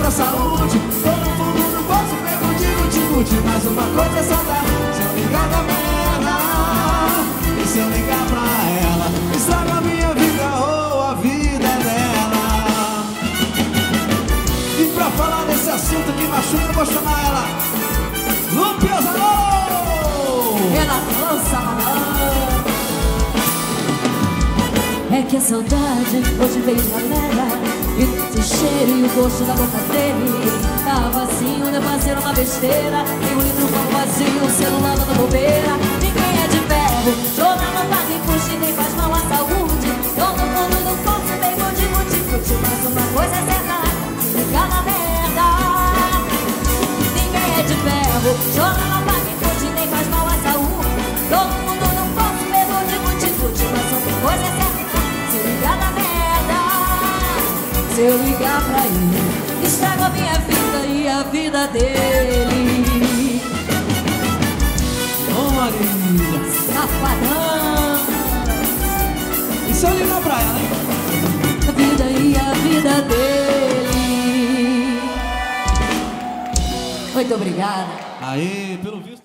contra a saúde. Todo mundo no bolso, pego de guti-guti. Mas uma coisa é saudade, se eu ligar da merda. E se eu ligar pra ela, estraga a minha vida ou a vida dela. E pra falar desse assunto que machuca, eu vou chamar ela Lupe Ozalô. Ela lança malandro. É que a saudade hoje veio de galera, e o cheiro e o gosto da boca dele tá vazio, né, fazer uma besteira. Tem um livro com vazio, o celular dando bobeira. Ninguém é de ferro, jornal não paga imposto e nem faz mal à saúde. Todo mundo no corpo, bem guti-guti-guti. Mas uma coisa é certa, se ligar na merda. Ninguém é de ferro, jornal não paga imposto e nem faz mal à saúde. Todo mundo no corpo, bem guti-guti-guti. Mas uma coisa é certa, se ligar na merda. Se eu ligar pra ele, estrago a minha vida e a vida dele. Ô Maria, Safadão. e se eu ligar pra ela, hein? A vida e a vida dele. Muito obrigada. Aí, pelo visto